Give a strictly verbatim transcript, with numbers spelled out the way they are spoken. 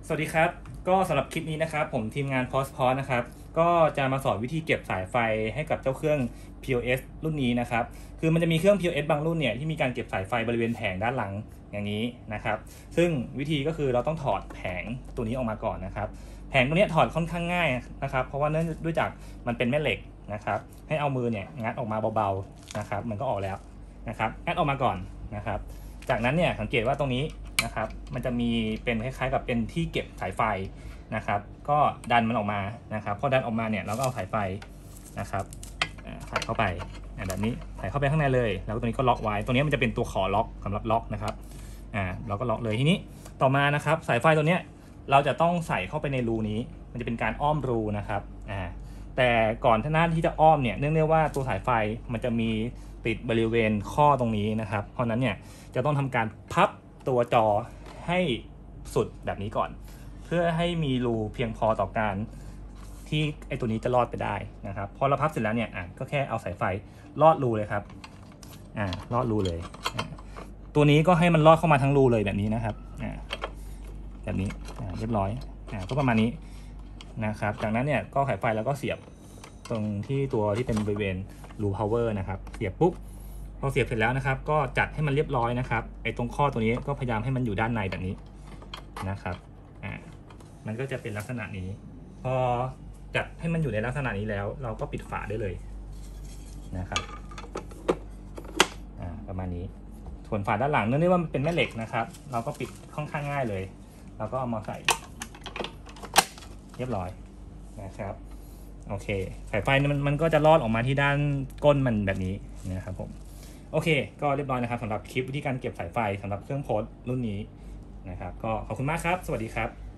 สวัสดีครับก็สำหรับคลิปนี้นะครับผมทีมงาน พอส พอส นะครับก็จะมาสอนวิธีเก็บสายไฟให้กับเจ้าเครื่อง พี โอ เอส รุ่นนี้นะครับคือมันจะมีเครื่อง พี โอ เอส บางรุ่นเนี่ยที่มีการเก็บสายไฟบริเวณแผงด้านหลังอย่างนี้นะครับซึ่งวิธีก็คือเราต้องถอดแผงตัวนี้ออกมาก่อนนะครับแผงตัวนี้ถอดค่อนข้างง่ายนะครับเพราะว่าเนื่องด้วยจากมันเป็นแม่เหล็กนะครับให้เอามือเนี่ยงัดออกมาเบาๆนะครับมันก็ออกแล้วนะครับงัดออกมาก่อนนะครับจากนั้นเนี่ยสังเกตว่าตรงนี้นะครับมันจะมีเป็นคล้ายๆกับเป็นที่เก็บสายไฟนะครับก็ดันมันออกมานะครับพอดันออกมาเนี่ยเราก็เอาสายไฟนะครับใส่เข้าไปแบบนี้ใส่เข้าไปข้างในเลยแล้วตัวนี้ก็ล็อกไว้ตัวนี้มันจะเป็นตัวขอล็อกสำหรับล็อกนะครับอ่าเราก็ล็อกเลยทีนี้ต่อมานะครับสายไฟตัวเนี้ยเราจะต้องใส่เข้าไปในรูนี้มันจะเป็นการอ้อมรูนะครับอ่าแต่ก่อนหน้าที่จะอ้อมเนี่ยเนื่องจากว่าตัวสายไฟมันจะมีติดบริเวณข้อตรงนี้นะครับเพราะนั้นเนี่ยจะต้องทำการพับตัวจอให้สุดแบบนี้ก่อนเพื่อให้มีรูเพียงพอต่อการที่ไอตัวนี้จะรอดไปได้นะครับพอเราพับเสร็จแล้วเนี่ยอ่ะก็แค่เอาสายไฟลอดรูเลยครับอ่าลอดรูเลยตัวนี้ก็ให้มันลอดเข้ามาทั้งรูเลยแบบนี้นะครับอ่าแบบนี้อ่าเรียบร้อยอ่าก็ประมาณนี้นะครับจากนั้นเนี่ยก็สายไฟแล้วก็เสียบตรงที่ตัวที่เป็นบริเวณรู power นะครับเสียบปุ๊บพอเสียบเสร็จแล้วนะครับก็จัดให้มันเรียบร้อยนะครับไอ้ตรงข้อตัวนี้ก็พยายามให้มันอยู่ด้านในแบบนี้นะครับอ่ามันก็จะเป็นลักษณะนี้พอจัดให้มันอยู่ในลักษณะนี้แล้วเราก็ปิดฝาได้เลยนะครับอ่าประมาณนี้ส่วนฝาด้านหลังเนื่องด้วยว่ามันเป็นแม่เหล็กนะครับเราก็ปิดค่อนข้างง่ายเลยเราก็เอามาใส่เรียบร้อยนะครับโอเคสายไฟมันมันก็จะลอดออกมาที่ด้านก้นมันแบบนี้นะครับผมโอเคก็เรียบร้อยนะครับสำหรับคลิปวิธีการเก็บสายไฟสำหรับเครื่องโพสต์รุ่นนี้นะครับก็ขอบคุณมากครับสวัสดีครับ